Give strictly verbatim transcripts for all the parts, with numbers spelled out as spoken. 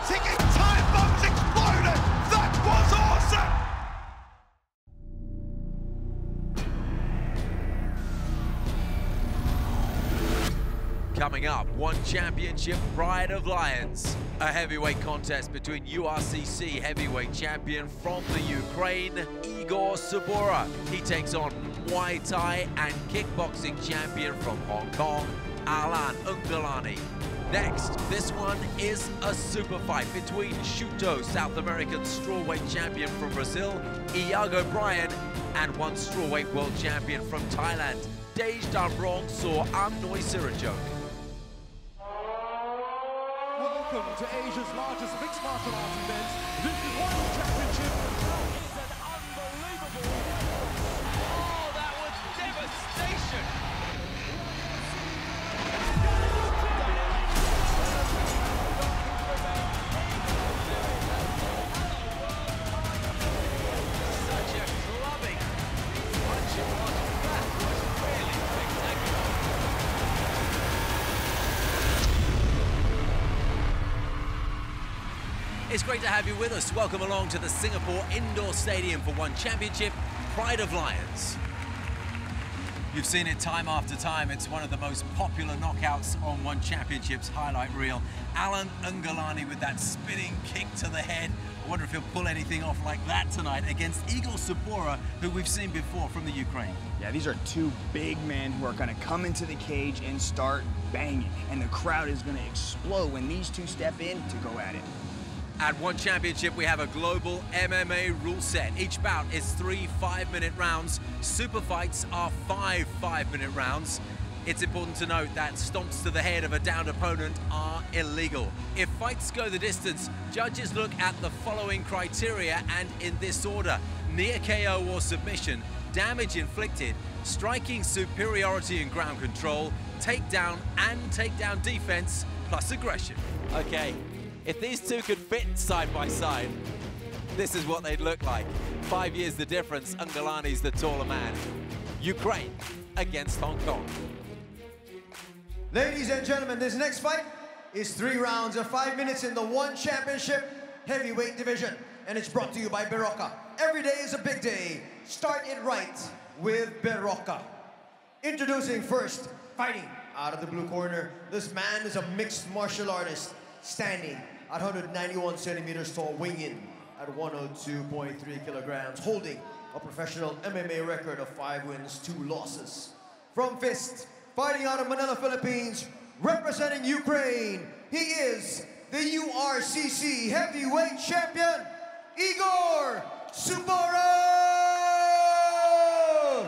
Ticking time bombs exploded! That was awesome! Coming up, One Championship Pride of Lions. A heavyweight contest between U R C C heavyweight champion from the Ukraine, Yago Bryan. He takes on Muay Thai and kickboxing champion from Hong Kong, Alan Ungalani. Next, this one is a super fight between Shuto, South American strawweight champion from Brazil, Yago Bryan, and one strawweight world champion from Thailand, Dejdamrong Sor Amnuaysirichoke. Welcome to Asia's largest mixed martial arts event. This is World Championship. It's an unbelievable. Oh, that was devastation. Such a clubbing. Punch it was. That was really spectacular. It's great to have you with us. Welcome along to the Singapore Indoor Stadium for One Championship, Pride of Lions. You've seen it time after time. It's one of the most popular knockouts on One Championship's highlight reel. Alan Ungalani with that spinning kick to the head. I wonder if he'll pull anything off like that tonight against Yago Bryan, who we've seen before from the Ukraine. Yeah, these are two big men who are going to come into the cage and start banging. And the crowd is going to explode when these two step in to go at it. At One Championship, we have a global M M A rule set. Each bout is three five-minute rounds. Super fights are five five-minute rounds. It's important to note that stomps to the head of a downed opponent are illegal. If fights go the distance, judges look at the following criteria and in this order: near K O or submission, damage inflicted, striking superiority and ground control, takedown and takedown defense, plus aggression. Okay. If these two could fit side by side, this is what they'd look like. Five years the difference, Ungalani's the taller man. Ukraine against Hong Kong. Ladies and gentlemen, this next fight is three rounds of five minutes in the One Championship heavyweight division. And it's brought to you by Berocca. Every day is a big day. Start it right with Berocca. Introducing first, fighting out of the blue corner. This man is a mixed martial artist, standing at one hundred ninety-one centimeters tall, weighing in at one oh two point three kilograms, holding a professional M M A record of five wins, two losses. From Fist, fighting out of Manila, Philippines, representing Ukraine, he is the U R C C heavyweight champion, Yago Bryan!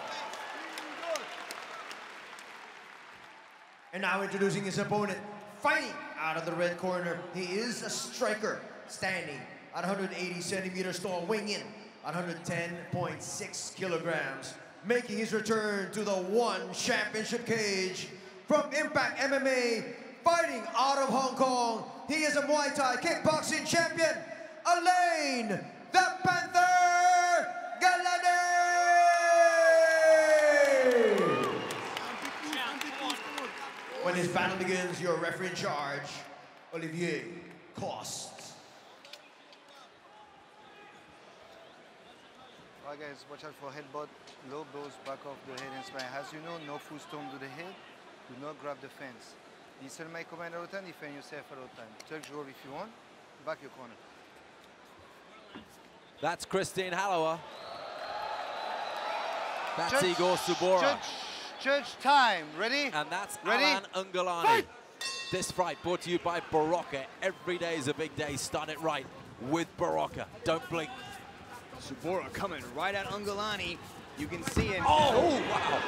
And now introducing his opponent, fighting out of the red corner, he is a striker, standing at one hundred eighty centimeters tall, weighing in at one hundred ten point six kilograms, making his return to the One Championship cage. From Impact M M A, fighting out of Hong Kong, he is a Muay Thai kickboxing champion, Alain the Panther Galane! When his battle begins, your referee in charge, Olivier Coste. Alright guys, watch out for headbutt, low blows back off the head and spine. As you know, no full stone to the head, do not grab the fence. Listen to my command all the time, defend yourself all the time. Touch roll if you want, back your corner. That's Christine Hallower. That's Judge, Yago Bryan. Judge, judge time, ready? And that's ready? Alan Ungalani. Fight! This fight brought to you by Berocca. Every day is a big day. Start it right with Berocca. Don't blink. Subora coming right at Ungalani. You can see him. Oh, wow.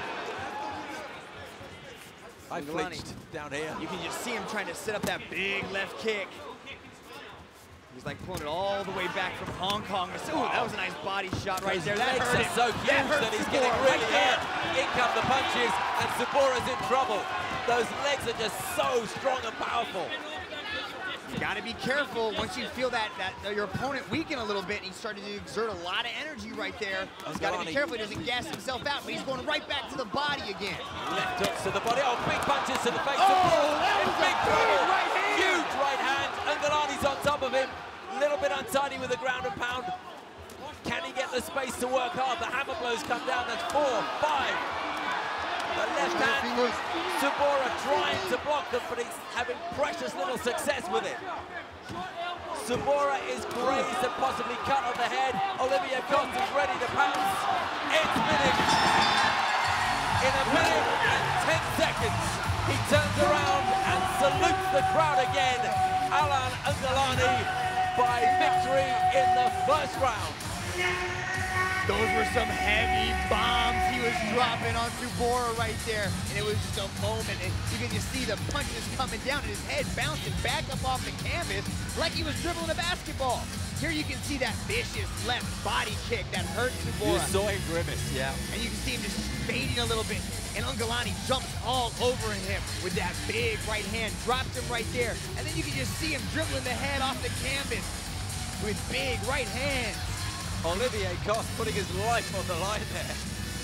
I Ungalani. flinched down here. You can just see him trying to set up that big left kick. He's like pulling it all the way back from Hong Kong. Ooh, that was a nice body shot right Those there. That legs hurt are him. so huge that, that he's getting really right there. hurt. In come the punches, and Subora's in trouble. Those legs are just so strong and powerful. You gotta be careful once you feel that, that uh, your opponent weaken a little bit and he's starting to exert a lot of energy right there. He's gotta be careful he doesn't gas himself out, but he's going right back to the body again. Left hooks to the body. Oh, big punches to the face. Oh, that was in big a trouble. big right hand. Huge right hand. Ungalani's on of him. A little bit untidy with the ground and pound. Can he get the space to work hard? The hammer blows come down. That's four, five. The left hand, Subora trying to block them, but he's having precious little success with it. Subora is grazed and possibly cut on the head. Olivier Coste is ready to pounce. It's finished. In a minute and ten seconds, he turns around and salutes the crowd again. Alain Angelani by victory in the first round. Those were some heavy bombs he was dropping on Subora right there. And it was just a moment. And you can just see the punches coming down and his head bouncing back up off the canvas like he was dribbling a basketball. Here you can see that vicious left body kick that hurt Subora. You saw him grimace, yeah. And you can see him just fading a little bit. And Angelani jumps all over him with that big right hand, drops him right there. And then you can just see him dribbling the head off the canvas with big right hands. Olivier Coste putting his life on the line there.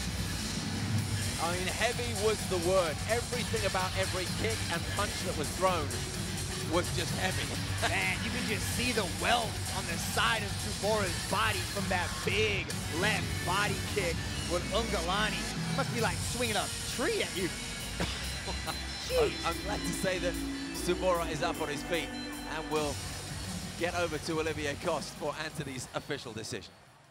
I mean, heavy was the word. Everything about every kick and punch that was thrown was just heavy. Man, you can just see the welts on the side of Subora's body from that big left body kick with Angelani. Must be like swinging a tree at you. I'm, I'm glad to say that Subora is up on his feet and will get over to Olivier Coste for Anthony's official decision.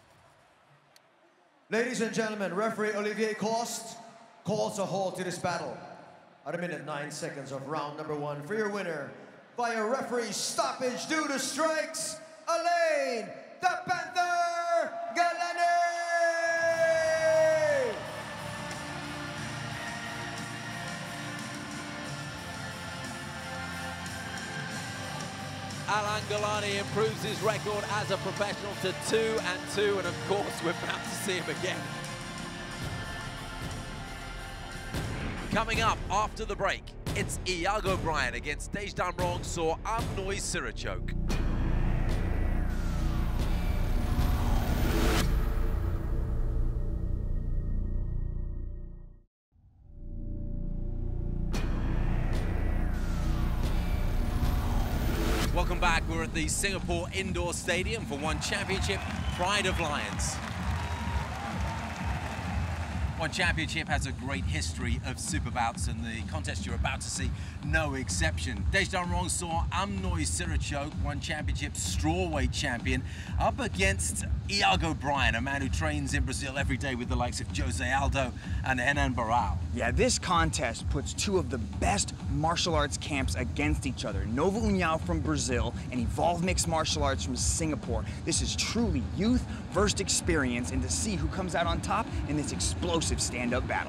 Ladies and gentlemen, referee Olivier Coste calls a halt to this battle at a minute nine seconds of round number one. For your winner, via referee stoppage due to strikes, Alain the Panther Galani! Alain Galani improves his record as a professional to two and two, and of course we're about to see him again. Coming up after the break, it's Yago Bryan against Dejdamrong Sor Amnuaysirichoke. Welcome back. We're at the Singapore Indoor Stadium for One Championship, Pride of Lions. One Championship has a great history of super bouts, and the contest you're about to see, no exception. Dejdamrong Sor Amnuaysirichoke, One Championship strawweight champion, up against Yago Bryan, a man who trains in Brazil every day with the likes of Jose Aldo and Renan Barão. Yeah, this contest puts two of the best martial arts camps against each other. Nova União from Brazil and Evolve Mixed Martial Arts from Singapore. This is truly youth versus experience, and to see who comes out on top in this explosive stand-up battle.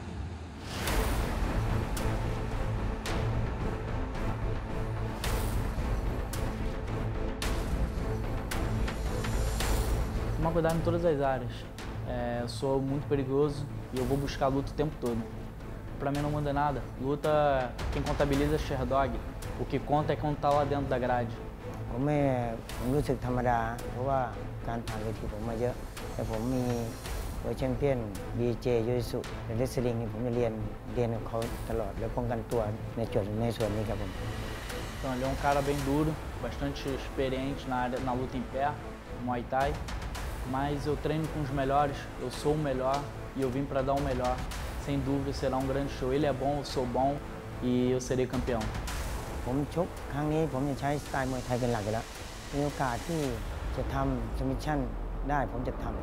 Tomar cuidado em todas as áreas. É, eu sou muito perigoso e eu vou buscar a luta o tempo todo. Pra mim não muda nada. Luta, quem contabiliza é Sherdog. O que conta é quando tá lá dentro da grade. ผมไม่ผมรู้สึกธรรมดาเพราะว่าการผ่านเวทีผมมาเยอะแต่ผมมีเวอร์แชมเปี้ยน บี เจ ยูจิสุและเรสลิงนี่ผมจะเรียนเรียนกับเขาตลอดและป้องกันตัวในส่วนในส่วนนี้ครับผม Então ele é um cara bem duro, bastante experiente na área na luta em pé, Muay Thai, mas eu treino com os melhores, eu sou o melhor e eu vim para dar o melhor. Sem dúvida será um grande show. Ele é bom, eu sou bom e eu serei campeão. ผมชกครั้งนี้ผมจะใช้สไตล์มวยไทยเป็นหลักอยู่แล้วมีโอกาสที่จะทำซัมมิชชั่นได้ผมจะทำ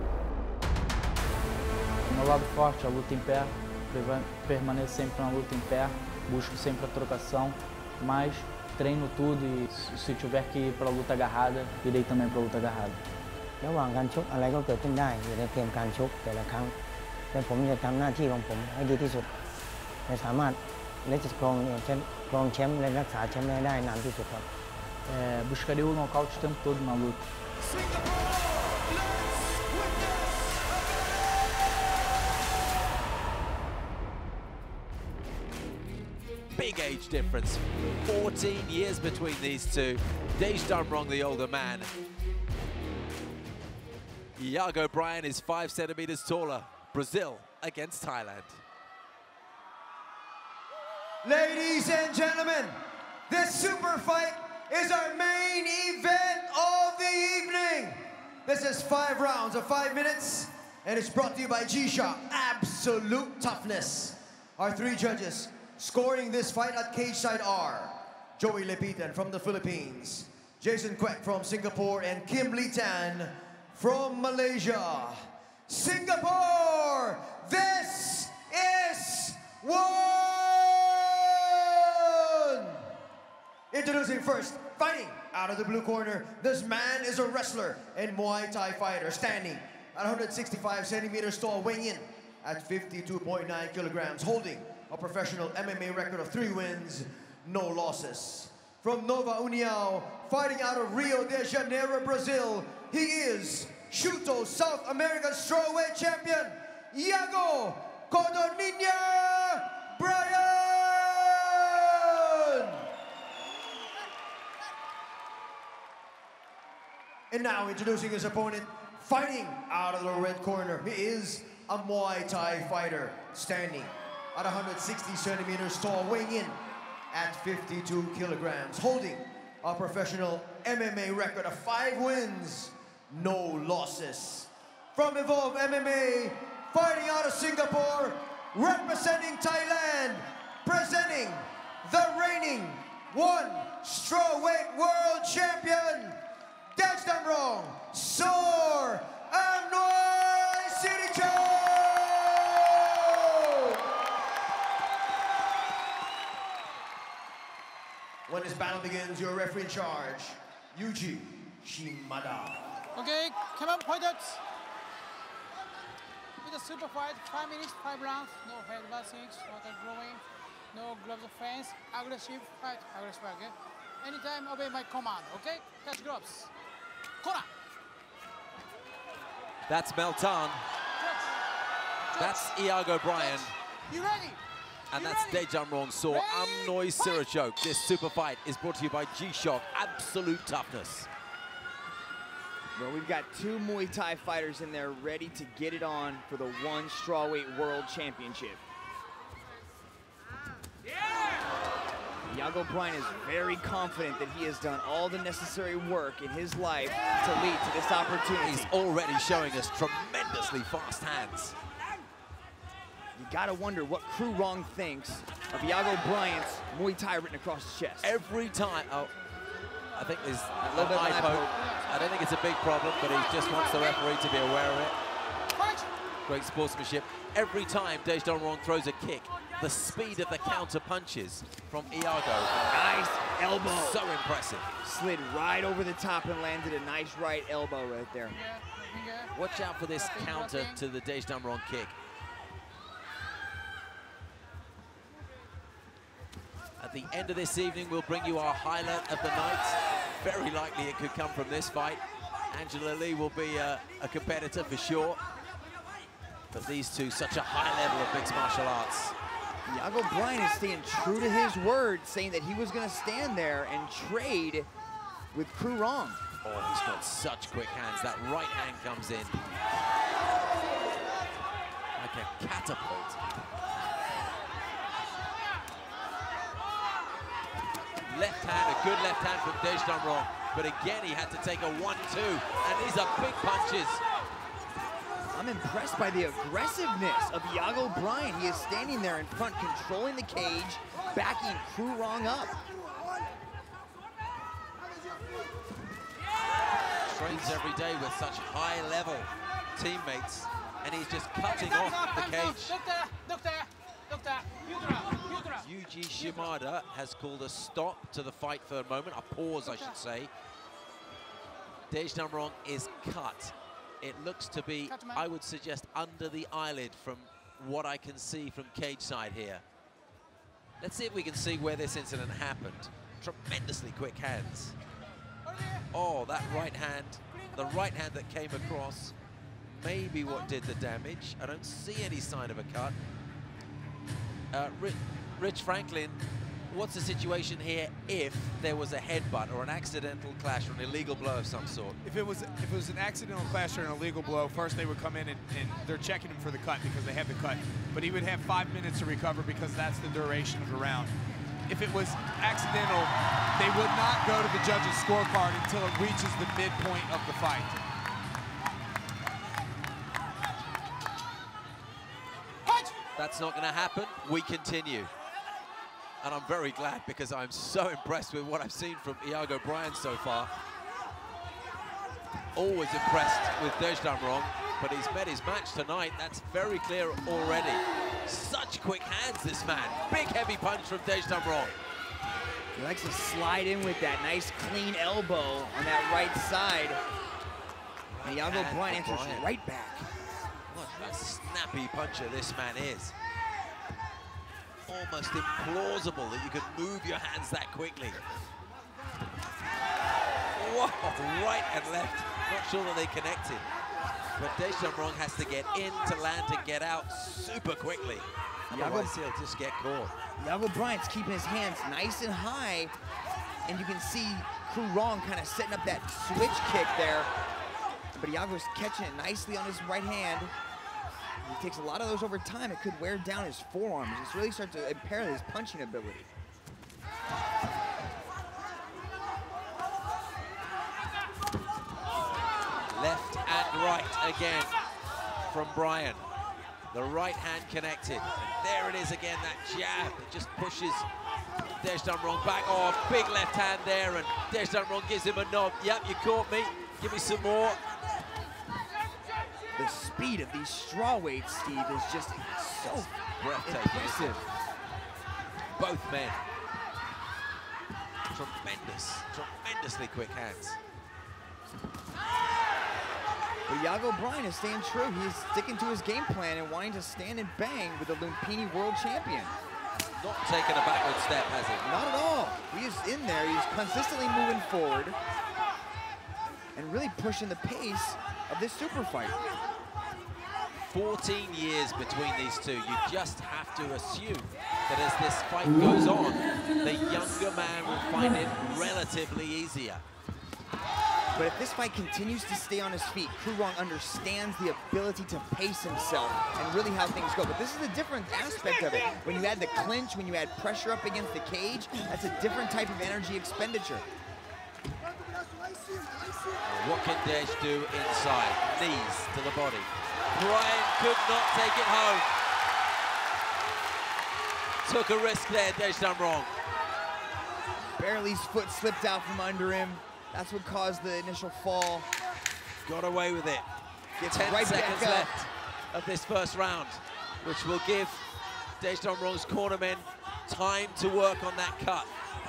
Meu lado forte, a luta em pé, permaneço sempre na luta em pé, busco sempre a trocação, mas treino tudo e se tiver que ir para a luta agarrada, irei também para a luta agarrada. ระหว่างการชกอะไรก็เกิดขึ้นได้อยู่ในเกมการชกแต่ละครั้งแต่ผมจะทำหน้าที่ของผมให้ดีที่สุดและสามารถและจะครองแชมป์ครองแชมป์และรักษาแชมป์ได้นานที่สุดครับ É, buscarei o nocaute o tempo todo na luta. Big age difference, fourteen years between these two. Dejdamrong, the older man. Yago Bryan is five centimeters taller. Brazil against Thailand. Ladies and gentlemen, this super fight is our main event. This is five rounds of five minutes, and it's brought to you by G-Shock, Absolute Toughness. Our three judges scoring this fight at cage side are Joey Lepitan from the Philippines, Jason Kwek from Singapore, and Kim Lee Tan from Malaysia. Singapore, this is one! Introducing first, fighting out of the blue corner. This man is a wrestler and Muay Thai fighter, standing at one hundred sixty-five centimeters tall, weighing in at fifty-two point nine kilograms, holding a professional M M A record of three wins, no losses. From Nova União, fighting out of Rio de Janeiro, Brazil, he is Shooto South American Strawweight Champion, Yago Bryan! And now introducing his opponent, fighting out of the red corner, he is a Muay Thai fighter, standing at one hundred sixty centimeters tall, weighing in at fifty-two kilograms, holding a professional M M A record of five wins, no losses. From Evolve M M A, fighting out of Singapore, representing Thailand, presenting the reigning one strawweight world champion, Dejdamrong Sor Amnuaysirichoke! When this battle begins, your referee in charge, Yuji Shimada. Okay, come on, pointers. With a super fight, five minutes, five rounds, no head bustings, not growing, no gloves of fence, aggressive fight, aggressive, okay? Anytime, obey my command, okay? Touch gloves. Kora. That's Meltan. That's Yago Bryan. You ready? And you that's ready? Dejdamrong Sor Amnuaysirichoke. This super fight is brought to you by G-Shock, Absolute Toughness. Well, we've got two Muay Thai fighters in there ready to get it on for the one strawweight world championship. Yago Bryan is very confident that he has done all the necessary work in his life to lead to this opportunity. He's already showing us tremendously fast hands. You gotta wonder what Crew Wrong thinks of Yago Bryan's Muay Thai written across his chest. Every time, oh, I think there's a little bit of eye poke. I don't think it's a big problem, but he just wants the referee to be aware of it. Great sportsmanship. Every time Dejdamrong throws a kick, the speed of the counter punches from Yago. Nice elbow. So impressive. Slid right over the top and landed a nice right elbow right there. Watch out for this counter to the Dejdamrong kick. At the end of this evening, we'll bring you our highlight of the night. Very likely it could come from this fight. Angela Lee will be a, a competitor for sure. But these two, such a high level of mixed martial arts. Yago Bryan is staying true to his word, saying that he was going to stand there and trade with Crew Wrong. Oh, he's got such quick hands. That right hand comes in like a catapult. Left hand, a good left hand from Dejdamrong, but again he had to take a one two, and these are big punches. I'm impressed by the aggressiveness of Yago Bryan. He is standing there in front, controlling the cage, backing Crew Wrong up. Trains every day with such high-level teammates, and he's just cutting off the cage. Yuji Shimada has called a stop to the fight for a moment, a pause, I should say. Dejdamrong is cut. It looks to be, I would suggest, under the eyelid from what I can see from cage side here. Let's see if we can see where this incident happened. Tremendously quick hands. Oh, that right hand, the right hand that came across, maybe what did the damage. I don't see any sign of a cut. Uh, Rich, Rich Franklin, what's the situation here if there was a headbutt or an accidental clash or an illegal blow of some sort? If it was if it was an accidental clash or an illegal blow, first they would come in and, and they're checking him for the cut because they have the cut. But he would have five minutes to recover because that's the duration of the round. If it was accidental, they would not go to the judge's scorecard until it reaches the midpoint of the fight. that's not going to happen. We continue. And I'm very glad because I'm so impressed with what I've seen from Yago Bryan so far. Always impressed with Dejdamrong, but he's met his match tonight. That's very clear already. Such quick hands, this man. Big heavy punch from Dejdamrong. He likes to slide in with that nice clean elbow on that right side. And Yago Bryan answers right back. What a snappy puncher this man is. Almost implausible that you could move your hands that quickly. Whoa, right and left. Not sure that they connected. But Dejdamrong has to get in to land and get out super quickly. Otherwise, he'll just get caught. Yago Bryan's keeping his hands nice and high. And you can see Kru Rong kind of setting up that switch kick there. But Yago's catching it nicely on his right hand. He takes a lot of those over time. It could wear down his forearms. It's really start to impair his punching ability. Left and right again from Bryan. The right hand connected. And there it is again, that jab. It just pushes Dejdamrong back. Oh, big left hand there, and Dejdamrong gives him a nod. Yep, you caught me. Give me some more. The speed of these straw weights, Steve, is just so breathtaking. Both men. Tremendous, tremendously quick hands. But Yago Bryan is staying true. He's sticking to his game plan and wanting to stand and bang with the Lumpini world champion. Not taking a backward step, has he? Not at all. He is in there. He's consistently moving forward and really pushing the pace of this super fight. fourteen years between these two. You just have to assume that as this fight goes on, the younger man will find it relatively easier. But if this fight continues to stay on his feet, Kru Rong understands the ability to pace himself and really how things go. But this is a different aspect of it. When you add the clinch, when you add pressure up against the cage, that's a different type of energy expenditure. What can Dej do inside? Knees to the body. Bryan could not take it home. Took a risk there, Dejdamrong. Barely his foot slipped out from under him. That's what caused the initial fall. Got away with it. Gets Ten right seconds back up. left of this first round, which will give Dejdamrong's cornermen time to work on that cut.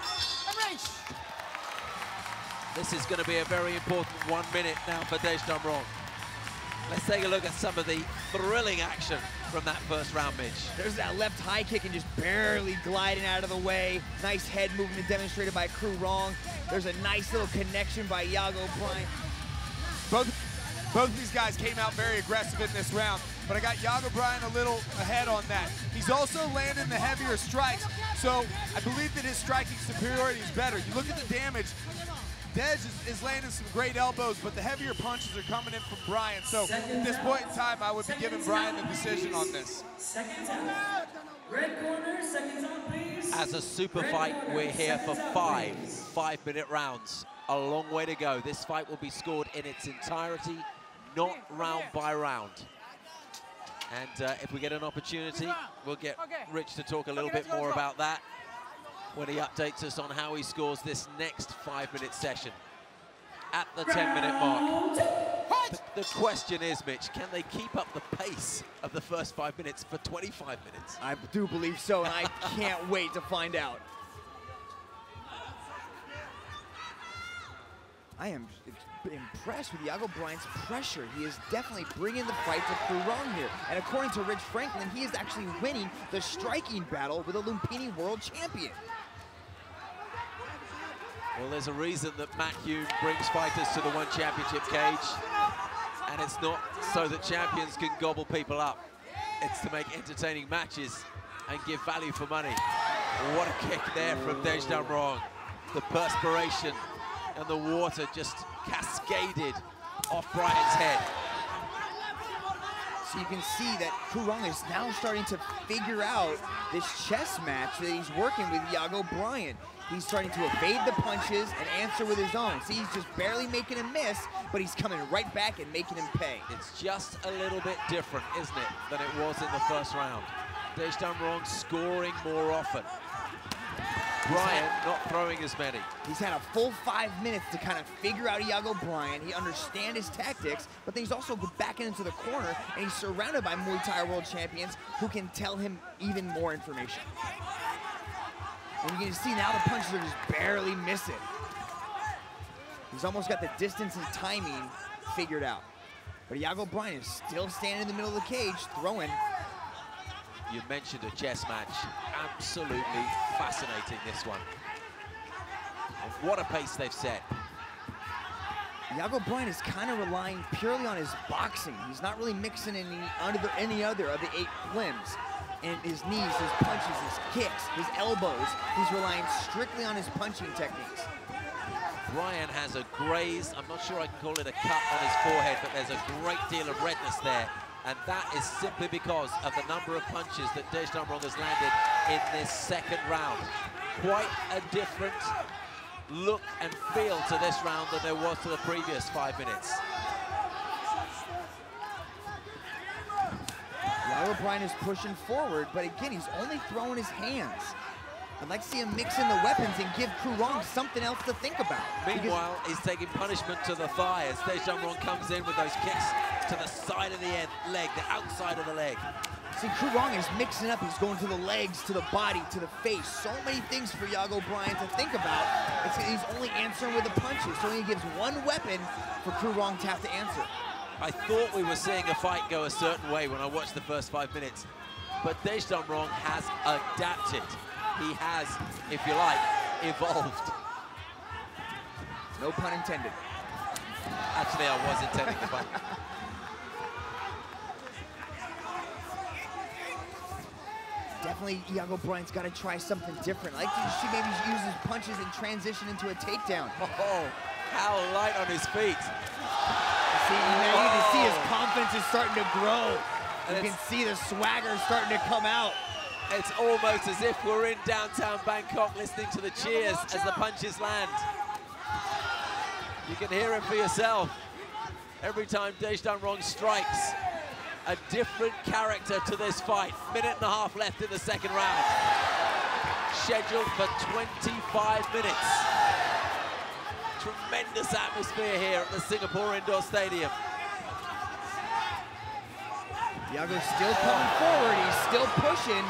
This is going to be a very important one minute now for Dejdamrong. Let's take a look at some of the thrilling action from that first round, Mitch. There's that left high kick and just barely gliding out of the way. Nice head movement demonstrated by Kru Rong. There's a nice little connection by Yago Bryan. Both, both these guys came out very aggressive in this round, but I got Yago Bryan a little ahead on that. He's also landing the heavier strikes, so I believe that his striking superiority is better. You look at the damage, Dej is, is landing some great elbows, but the heavier punches are coming in from Bryan. So at this point in time, I would be giving Bryan the decision on this. Seconds out. Red corner, seconds out, please. As a super fight, we're here for five five-minute rounds. A long way to go. This fight will be scored in its entirety, not round by round. And uh, if we get an opportunity, we'll get Rich to talk a little bit more about that when he updates us on how he scores this next five-minute session at the ten-minute mark. The, the question is, Mitch, can they keep up the pace of the first five minutes for twenty-five minutes? I do believe so, and I can't wait to find out. I am impressed with Yago Bryan's pressure. He is definitely bringing the fight to Kru Rong here. And according to Rich Franklin, he is actually winning the striking battle with a Lumpini world champion. Well, there's a reason that Matt Hume brings fighters to the One Championship cage. And it's not so that champions can gobble people up. It's to make entertaining matches and give value for money. What a kick there from Dejdamrong. The perspiration and the water just cascaded off Bryan's head. So you can see that Kru Rong is now starting to figure out this chess match that he's working with Yago Bryan. He's starting to evade the punches and answer with his own. See, he's just barely making him miss, but he's coming right back and making him pay. It's just a little bit different, isn't it, than it was in the first round. Dejdamrong scoring more often. Bryan not throwing as many. He's had a full five minutes to kind of figure out Yago Bryan. He understands his tactics, but then he's also backing into the corner, and he's surrounded by Muay Thai world champions who can tell him even more information. And you can see now the punches are just barely missing. He's almost got the distance and timing figured out. But Yago Bryan is still standing in the middle of the cage, throwing. You mentioned a chess match. Absolutely fascinating, this one. And what a pace they've set. Yago Bryan is kind of relying purely on his boxing. He's not really mixing any, under any other of the eight limbs. And his knees, his punches, his kicks, his elbows. He's relying strictly on his punching techniques. Bryan has a graze, I'm not sure I can call it a cut on his forehead, but there's a great deal of redness there. And that is simply because of the number of punches that Dejdamrong has landed in this second round. Quite a different look and feel to this round than there was to the previous five minutes. Yago Bryan is pushing forward, but again, he's only throwing his hands. I'd like to see him mix in the weapons and give Kurong something else to think about. Meanwhile, he's taking punishment to the thigh as Dejdamrong comes in with those kicks to the side of the leg, the outside of the leg. See, Kurong is mixing up. He's going to the legs, to the body, to the face. So many things for Yago Bryan to think about. It's, he's only answering with the punches, so he gives one weapon for Kurong to have to answer. I thought we were seeing a fight go a certain way when I watched the first five minutes, but Dejdamrong has adapted. He has, if you like, evolved. No pun intended. Actually, I was intending the pun. Definitely, Yago Bryan's got to try something different. I like to see maybe use his punches and transition into a takedown. Oh, how light on his feet. See, now you can see his confidence is starting to grow. And you can see the swagger starting to come out. It's almost as if we're in downtown Bangkok listening to the cheers as the punches land. You can hear it for yourself. Every time Dejdamrong strikes, a different character to this fight. Minute and a half left in the second round. Scheduled for twenty-five minutes. Tremendous atmosphere here at the Singapore Indoor Stadium. Yago's still coming forward, he's still pushing.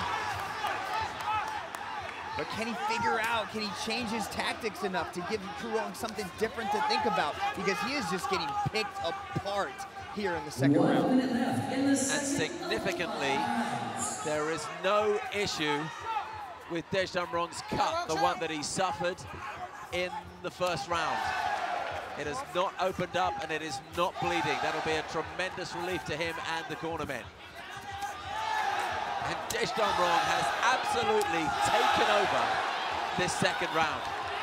But can he figure out, can he change his tactics enough to give Kurong something different to think about? Because he is just getting picked apart here in the second One round. minute left in the And second significantly, there is no issue with Dejdamrong's cut, the one that he suffered in the first round. It has not opened up and it is not bleeding. That'll be a tremendous relief to him and the cornermen. And Dejdamrong has absolutely taken over this second round.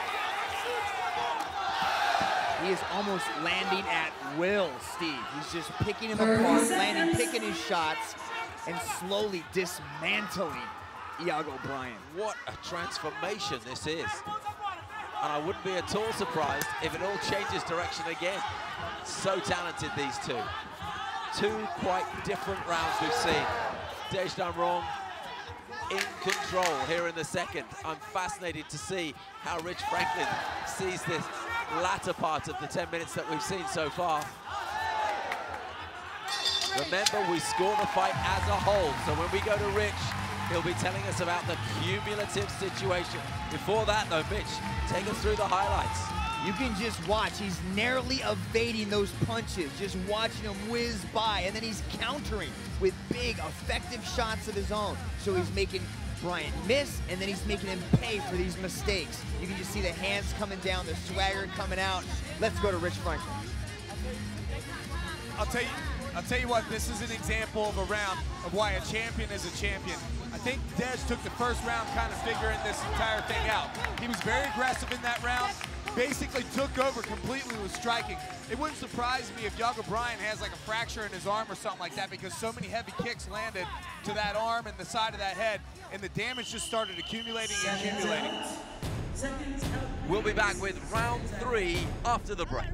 He is almost landing at will, Steve. He's just picking him apart, landing, picking his shots, and slowly dismantling Yago Bryan. What a transformation this is. And I wouldn't be at all surprised if it all changes direction again. So talented, these two. Two quite different rounds we've seen. Dejdamrong in control here in the second. I'm fascinated to see how Rich Franklin sees this latter part of the ten minutes that we've seen so far. Remember, we score the fight as a whole, so when we go to Rich, he'll be telling us about the cumulative situation. Before that, though, Mitch, take us through the highlights. You can just watch. He's narrowly evading those punches, just watching him whiz by, and then he's countering with big, effective shots of his own. So he's making Bryan miss, and then he's making him pay for these mistakes. You can just see the hands coming down, the swagger coming out. Let's go to Rich Franklin. I'll tell you, I'll tell you what, this is an example of a round of why a champion is a champion. I think Dej took the first round kind of figuring this entire thing out. He was very aggressive in that round, basically took over completely with striking. It wouldn't surprise me if Yago Bryan has like a fracture in his arm or something like that, because so many heavy kicks landed to that arm and the side of that head, and the damage just started accumulating and accumulating. We'll be back with round three after the break.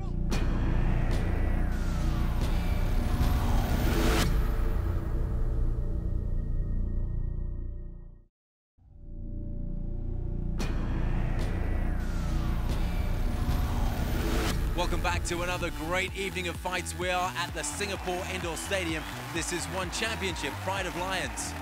Welcome back to another great evening of fights. We are at the Singapore Indoor Stadium. This is One Championship, Pride of Lions.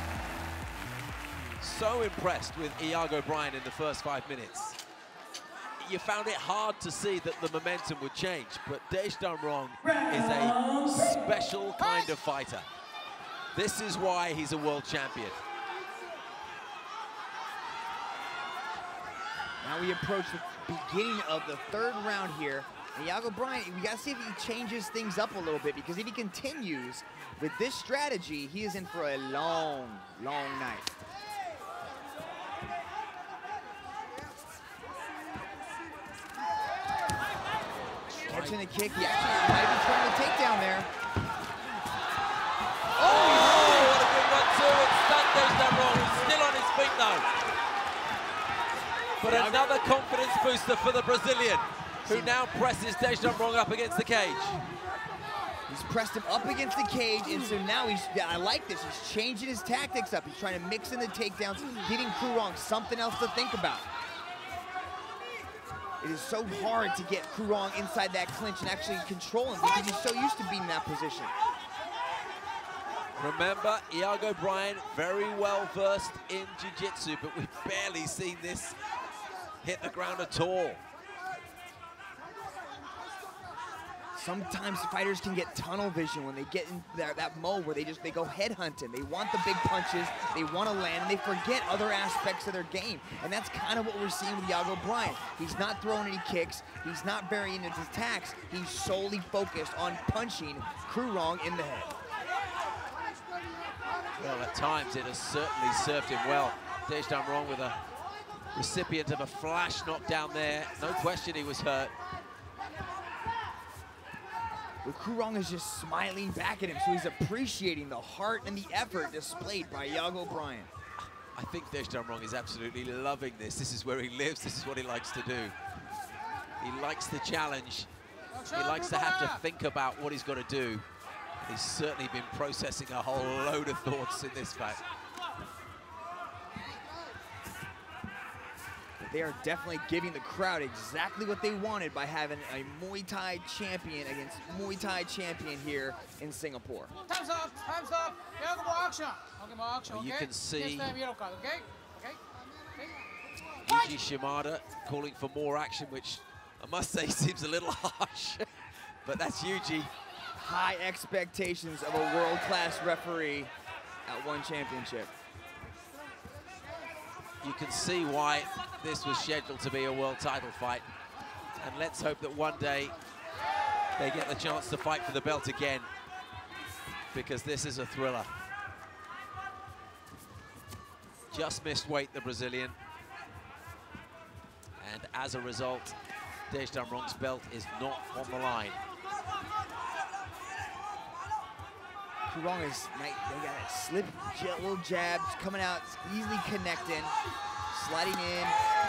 So impressed with Yago Bryan in the first five minutes. You found it hard to see that the momentum would change, but Dejdamrong is a special kind of fighter. This is why he's a world champion. Now we approach the beginning of the third round here. And Yago Bryan, we gotta see if he changes things up a little bit, because if he continues with this strategy, he is in for a long, long night. Catching the kick, he actually might be trying to take down there. Oh, oh what a good one too, it's stunned Dejdamrong, he's still on his feet though. But another confidence booster for the Brazilian, who now presses Dejdamrong up against the cage. He's pressed him up against the cage, and so now he's, I like this, he's changing his tactics up. He's trying to mix in the takedowns, giving Krurong something else to think about. It is so hard to get Krurong inside that clinch and actually control him, because he's so used to being in that position. Remember, Yago Bryan, very well versed in jiu-jitsu, but we've barely seen this hit the ground at all. Sometimes fighters can get tunnel vision when they get in that, that mode where they just they go head hunting. They want the big punches, they want to land, and they forget other aspects of their game. And that's kind of what we're seeing with Yago Bryan. He's not throwing any kicks, he's not burying his attacks, he's solely focused on punching Krurong in the head. Well, at times it has certainly served him well. Dejdamrong with a recipient of a flash knockdown there. No question he was hurt. Well, Krurong is just smiling back at him, so he's appreciating the heart and the effort displayed by Yago Bryan. I think Dejdamrong is absolutely loving this. This is where he lives. This is what he likes to do. He likes the challenge. He likes to have to think about what he's got to do. He's certainly been processing a whole load of thoughts in this fight. They are definitely giving the crowd exactly what they wanted by having a Muay Thai champion against Muay Thai champion here in Singapore. Time's up, time's up. Yago, more action. Okay, more action, well, you okay? can see This time, yellow card, okay? Okay? Okay? Yuji Shimada calling for more action, which I must say seems a little harsh, but that's Yuji. High expectations of a world-class referee at One Championship. You can see why this was scheduled to be a world title fight. And let's hope that one day they get the chance to fight for the belt again, because this is a thriller. Just missed weight, the Brazilian. And as a result, Dejdamrong's belt is not on the line. Krurong is, they got a slip, little jabs coming out, easily connecting, sliding in.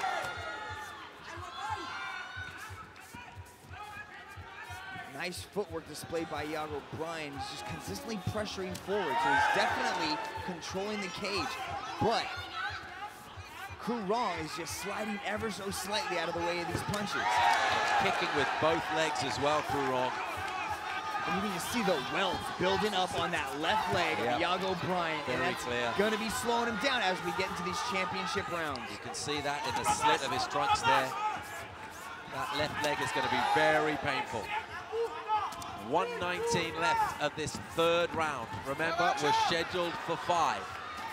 Nice footwork displayed by Yago Bryan. He's just consistently pressuring forward, so he's definitely controlling the cage. But Krurong is just sliding ever so slightly out of the way of these punches. Kicking with both legs as well, Krurong. And you can just see the welts building up on that left leg of yep. Yago Bryan. Very and that's clear. Going to be slowing him down as we get into these championship rounds. You can see that in the slit of his trunks there. That left leg is going to be very painful. one nineteen left of this third round. Remember, we're scheduled for five.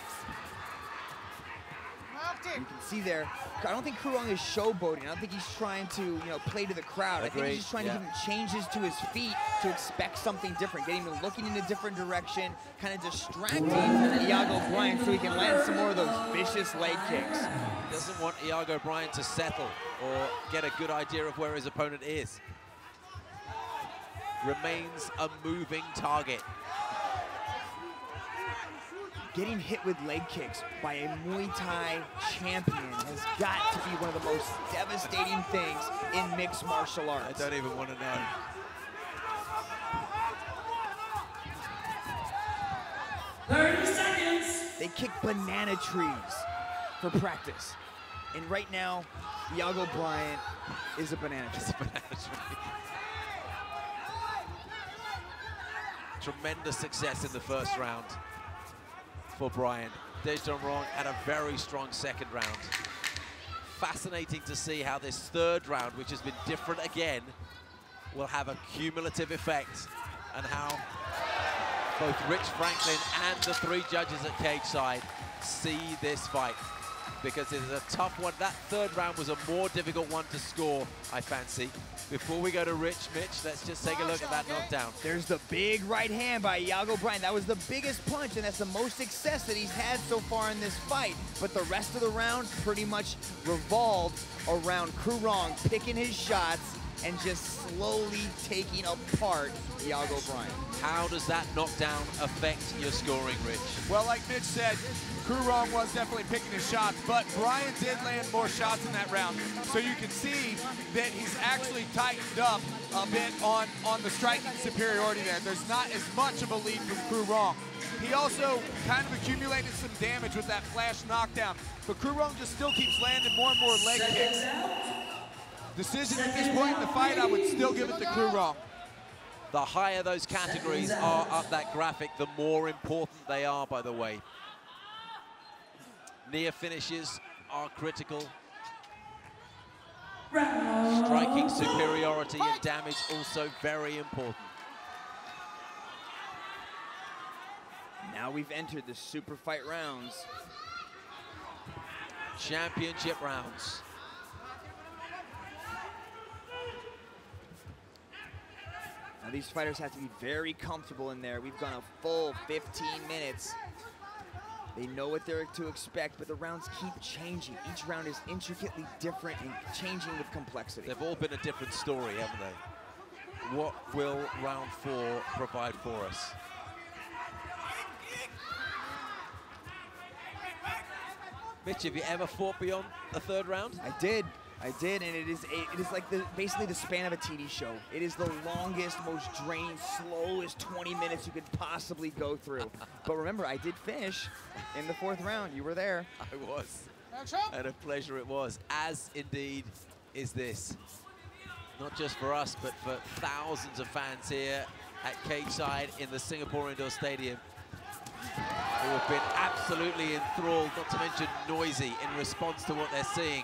You can see there, I don't think Krurong is showboating. I don't think he's trying to, you know, play to the crowd. Agreed. I think he's just trying yeah. to give him changes to his feet to expect something different, getting him looking in a different direction, kind of distracting Yago Bryan so he can land some more of those vicious leg kicks. Doesn't want Yago Bryan to settle or get a good idea of where his opponent is. Remains a moving target. Getting hit with leg kicks by a Muay Thai champion has got to be one of the most devastating things in mixed martial arts. I don't even want to know. thirty seconds. They kick banana trees for practice. And right now, Yago Bryan is a banana tree. It's a banana tree. Tremendous success in the first round for Bryan. Dejdamrong had a very strong second round. Fascinating to see how this third round, which has been different again, will have a cumulative effect, and how both Rich Franklin and the three judges at cage side see this fight, because it is a tough one. That third round was a more difficult one to score, I fancy. Before we go to Rich, Mitch, let's just take a look at that knockdown. There's the big right hand by Yago Bryan. That was the biggest punch, and that's the most success that he's had so far in this fight. But the rest of the round pretty much revolved around Kru Rong picking his shots and just slowly taking apart Yago Bryan. How does that knockdown affect your scoring, Rich? Well, like Mitch said, Kru Rong was definitely picking his shots, but Bryan did land more shots in that round. So you can see that he's actually tightened up a bit on, on the striking superiority there. There's not as much of a lead from Kru Rong. He also kind of accumulated some damage with that flash knockdown, but Kru Rong just still keeps landing more and more leg kicks. Decision at this point in the fight, I would still give it to Kru Rong. The higher those categories are up that graphic, the more important they are, by the way. Near finishes are critical. Striking superiority and damage also very important. Now we've entered the super fight rounds. Championship rounds. Now these fighters have to be very comfortable in there. We've gone a full fifteen minutes. They know what they're to expect, but the rounds keep changing. Each round is intricately different and changing with complexity. They've all been a different story, haven't they? What will round four provide for us? Mitch, have you ever fought beyond the third round? I did. I did, and it is a, it is like the basically the span of a T V show. It is the longest, most draining, slowest twenty minutes you could possibly go through. But remember, I did finish in the fourth round. You were there. I was. And a pleasure it was, as indeed is this. Not just for us, but for thousands of fans here at cage side in the Singapore Indoor Stadium, who have been absolutely enthralled, not to mention noisy, in response to what they're seeing.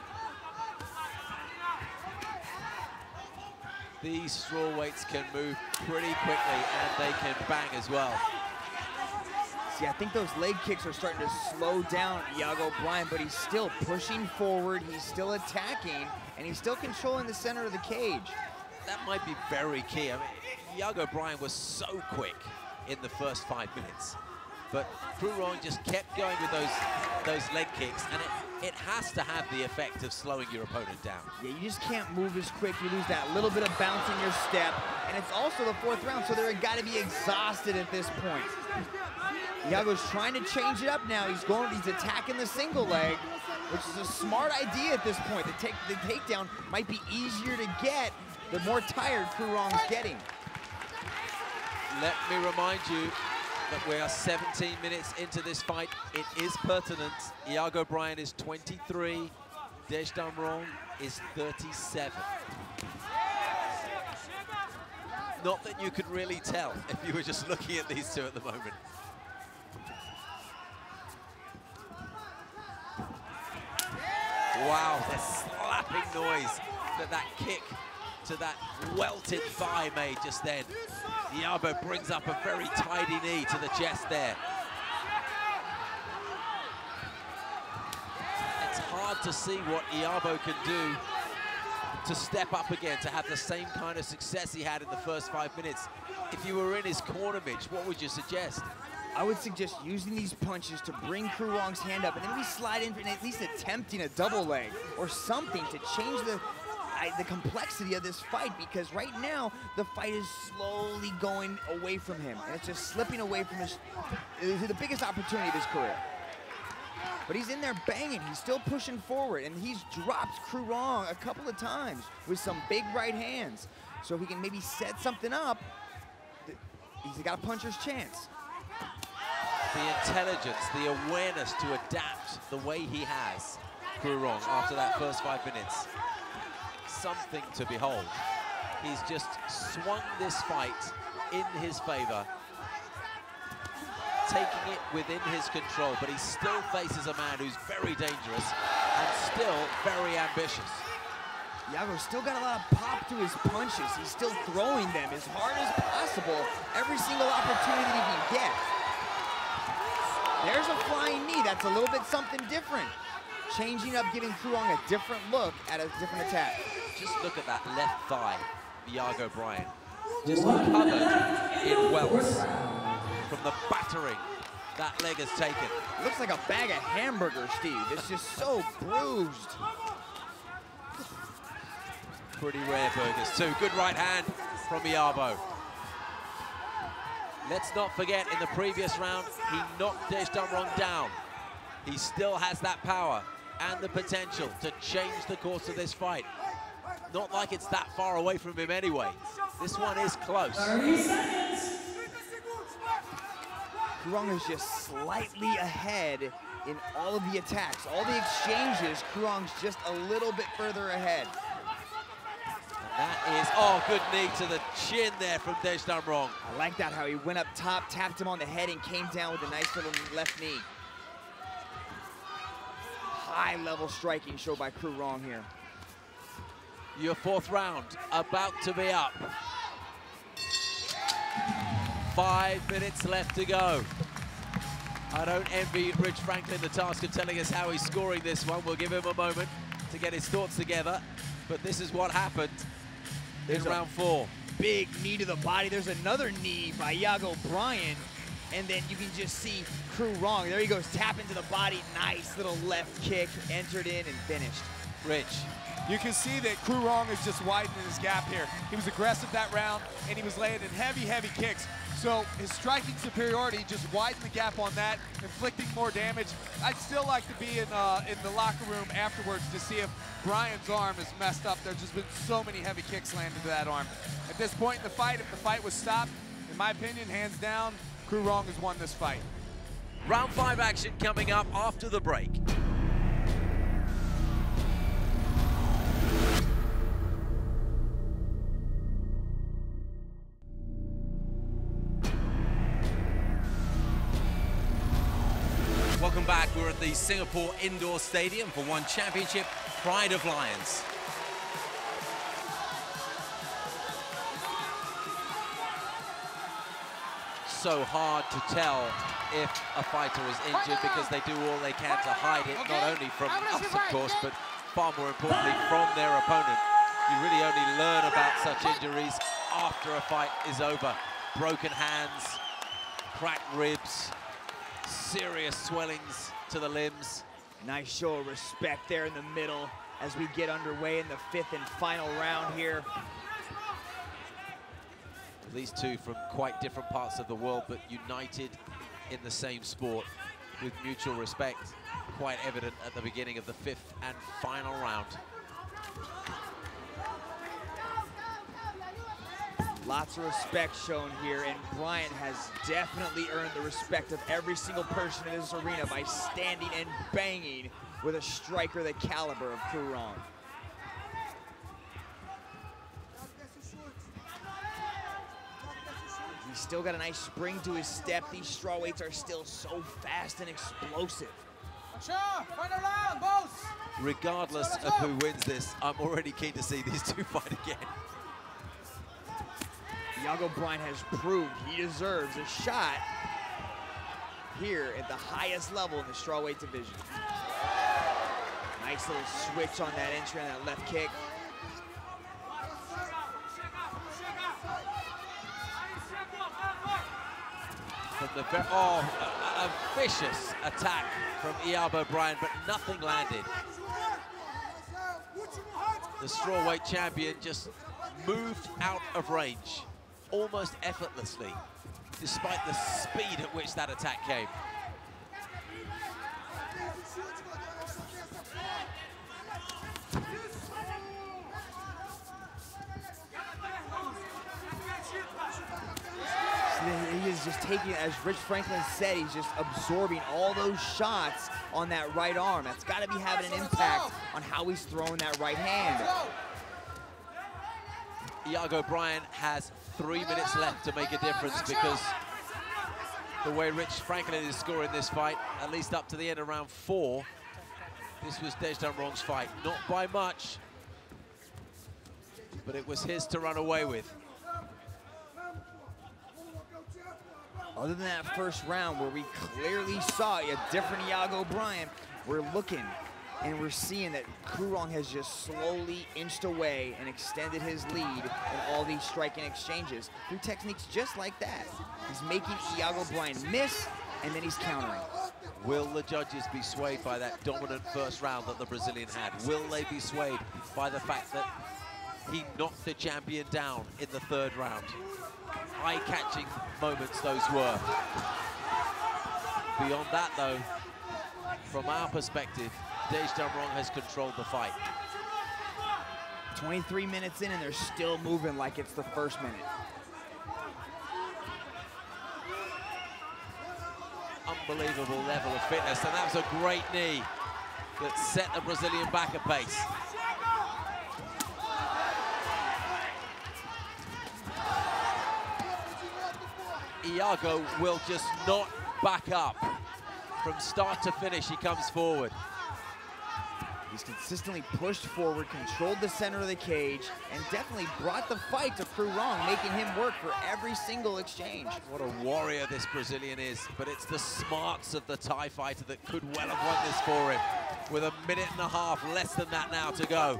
These straw weights can move pretty quickly, and they can bang as well. See, I think those leg kicks are starting to slow down Yago Bryan, but he's still pushing forward, he's still attacking, and he's still controlling the center of the cage. That might be very key. I mean, Yago Bryan was so quick in the first five minutes. But Kru Rong just kept going with those those leg kicks, and it, it has to have the effect of slowing your opponent down. Yeah, you just can't move as quick. You lose that little bit of bounce in your step, and it's also the fourth round, so they're got to be exhausted at this point. Yago's trying to change it up now. He's going, he's attacking the single leg, which is a smart idea at this point. The, take, the takedown might be easier to get the more tired Kru Rong's getting. Let me remind you that we are seventeen minutes into this fight. It is pertinent. Yago Bryan is twenty-three. Dejdamrong is thirty-seven. Not that you could really tell if you were just looking at these two at the moment. Wow, the slapping noise that that kick to that welted thigh made just then. Yago brings up a very tidy knee to the chest there. It's hard to see what Yago can do to step up again, to have the same kind of success he had in the first five minutes. If you were in his corner, Mitch, what would you suggest? I would suggest using these punches to bring Kru Rong's hand up, and then we slide in and at least attempting a double leg or something to change the I, the complexity of this fight, because right now the fight is slowly going away from him, and it's just slipping away from his the biggest opportunity of his career. But he's in there banging, he's still pushing forward, and he's dropped Kru Rong a couple of times with some big right hands. So if he can maybe set something up, he's got a puncher's chance. The intelligence, the awareness to adapt the way he has Krurong after that first five minutes. Something to behold. He's just swung this fight in his favor, taking it within his control, but he still faces a man who's very dangerous and still very ambitious. Yago's still got a lot of pop to his punches. He's still throwing them as hard as possible every single opportunity he can get. There's a flying knee. That's a little bit something different. Changing up, giving Krurong a different look at a different attack. Just look at that left thigh, Yago Bryan. Just covered in welts from the battering that leg has taken. Looks like a bag of hamburgers, Steve. It's just so bruised. Pretty rare burgers too. Good right hand from Yago. Let's not forget, in the previous round, he knocked Dejdamrong down. He still has that power and the potential to change the course of this fight. Not like it's that far away from him anyway. This one is close. Krurong is just slightly ahead in all of the attacks. All the exchanges, Krurong's just a little bit further ahead. That is, oh, good knee to the chin there from Dejdamrong. I like that, how he went up top, tapped him on the head, and came down with a nice little left knee. High-level striking show by Krurong here. Your fourth round about to be up. Five minutes left to go. I don't envy Rich Franklin the task of telling us how he's scoring this one. We'll give him a moment to get his thoughts together. But this is what happened in There's round four. Big knee to the body. There's another knee by Yago Bryan. And then you can just see Krurong. There he goes, tap into the body. Nice little left kick, entered in and finished. Rich. You can see that Krurong is just widening his gap here. He was aggressive that round, and he was landing heavy, heavy kicks. So his striking superiority just widened the gap on that, inflicting more damage. I'd still like to be in, uh, in the locker room afterwards to see if Bryan's arm is messed up. There's just been so many heavy kicks landed to that arm. At this point in the fight, if the fight was stopped, in my opinion, hands down, Krurong has won this fight. Round five action coming up after the break. Welcome back. We're at the Singapore Indoor Stadium for One Championship, Pride of Lions. So hard to tell if a fighter is injured because they do all they can to hide it, not only from us, of course, but far more importantly from their opponent. You really only learn about such injuries after a fight is over. Broken hands, cracked ribs, serious swellings to the limbs. Nice show of respect there in the middle as we get underway in the fifth and final round here. These two from quite different parts of the world, but united in the same sport with mutual respect. Quite evident at the beginning of the fifth and final round. Lots of respect shown here, and Bryan has definitely earned the respect of every single person in this arena by standing and banging with a striker the caliber of Krurong. He's still got a nice spring to his step. These strawweights are still so fast and explosive. Final round, Bouts. Regardless of who wins this, I'm already keen to see these two fight again. Yago Bryan has proved he deserves a shot here at the highest level in the strawweight division. Nice little switch on that entry on that left kick. From the oh, a, a vicious attack from Yago Bryan, but nothing landed. The strawweight champion just moved out of range almost effortlessly, despite the speed at which that attack came. He is just taking, as Rich Franklin said, he's just absorbing all those shots on that right arm. That's got to be having an impact on how he's throwing that right hand. Yago Bryan has three minutes left to make a difference, because the way Rich Franklin is scoring this fight, at least up to the end of round four, this was Dejdamrong's fight. Not by much, but it was his to run away with. Other than that first round where we clearly saw a different Yago Bryan, we're looking and we're seeing that Kru Rong has just slowly inched away and extended his lead in all these striking exchanges through techniques just like that. He's making Yago Bryan miss, and then he's countering. Will the judges be swayed by that dominant first round that the Brazilian had? Will they be swayed by the fact that he knocked the champion down in the third round? Eye-catching moments those were. Beyond that, though, from our perspective, Dejdamrong has controlled the fight. twenty-three minutes in, and they're still moving like it's the first minute. Unbelievable level of fitness, and that was a great knee that set the Brazilian back a pace. Yago will just not back up. From start to finish, he comes forward. He's consistently pushed forward, controlled the center of the cage, and definitely brought the fight to Kru Rong, making him work for every single exchange. What a warrior this Brazilian is, but it's the smarts of the Thai fighter that could well have won this for him. With a minute and a half, less than that now to go.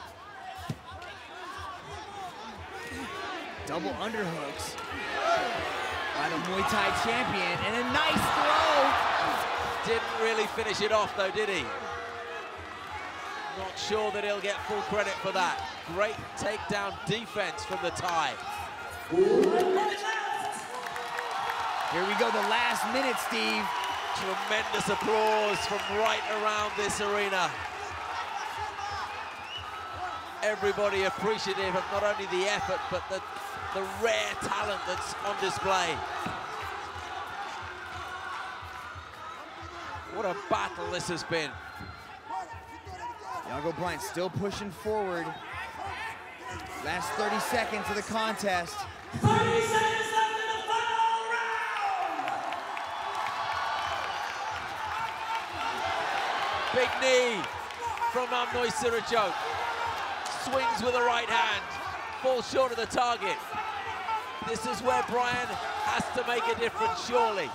Double underhooks by the Muay Thai champion, and a nice throw. Didn't really finish it off though, did he? Not sure that he'll get full credit for that. Great takedown defense from the Thai. Here we go, the last minute, Steve. Tremendous applause from right around this arena. Everybody appreciative of not only the effort, but the, the rare talent that's on display. What a battle this has been. Yago Bryan still pushing forward. Last thirty seconds of the contest. thirty seconds left in the final round! Big knee from Amnuaysirichoke. Swings with the right hand, falls short of the target. This is where Bryan has to make a difference, surely.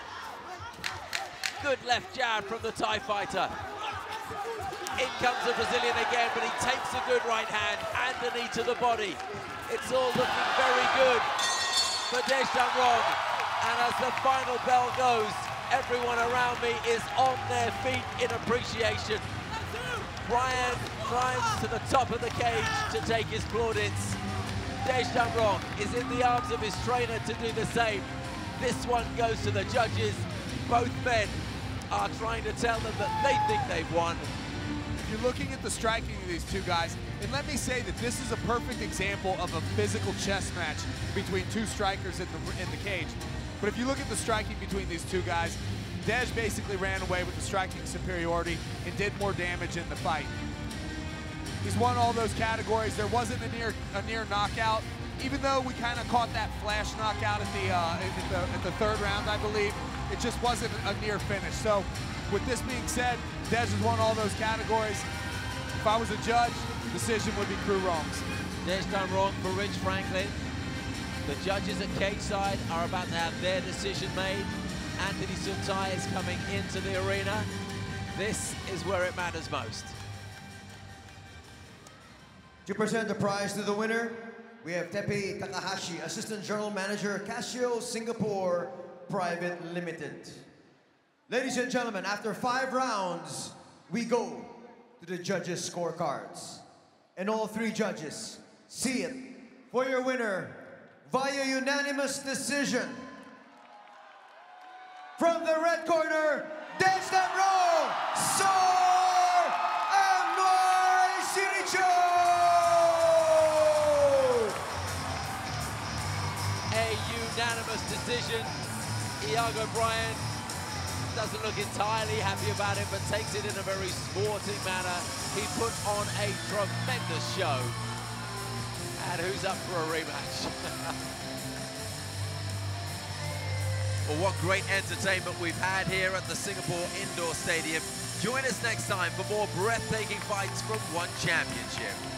Good left jab from the Thai fighter. In comes the Brazilian again, but he takes a good right hand and a knee to the body. It's all looking very good for Dejdamrong. And as the final bell goes, everyone around me is on their feet in appreciation. Bryan climbs to the top of the cage to take his plaudits. Dejdamrong is in the arms of his trainer to do the same. This one goes to the judges. Both men are trying to tell them that they think they've won. You're looking at the striking of these two guys, and let me say that this is a perfect example of a physical chess match between two strikers in the, in the cage. But if you look at the striking between these two guys, Dej basically ran away with the striking superiority and did more damage in the fight. He's won all those categories. There wasn't a near, a near knockout, even though we kind of caught that flash knockout at the, uh, at, the, at the third round, I believe. It just wasn't a near finish. So with this being said, Dej has won all those categories. If I was a judge, the decision would be Kru Rong's. Dejdamrong for Rich Franklin. The judges at cage side are about to have their decision made. Anthony Suntai is coming into the arena. This is where it matters most. To present the prize to the winner, we have Tepe Takahashi, Assistant General Manager, Casio Singapore Private Limited. Ladies and gentlemen, after five rounds, we go to the judges' scorecards. And all three judges see it for your winner via unanimous decision. From the red corner, Dejdamrong Sor Amnuaysirichoke! A unanimous decision. Yago Bryan doesn't look entirely happy about it, but takes it in a very sporting manner. He put on a tremendous show. And who's up for a rematch? Well, what great entertainment we've had here at the Singapore Indoor Stadium. Join us next time for more breathtaking fights from One Championship.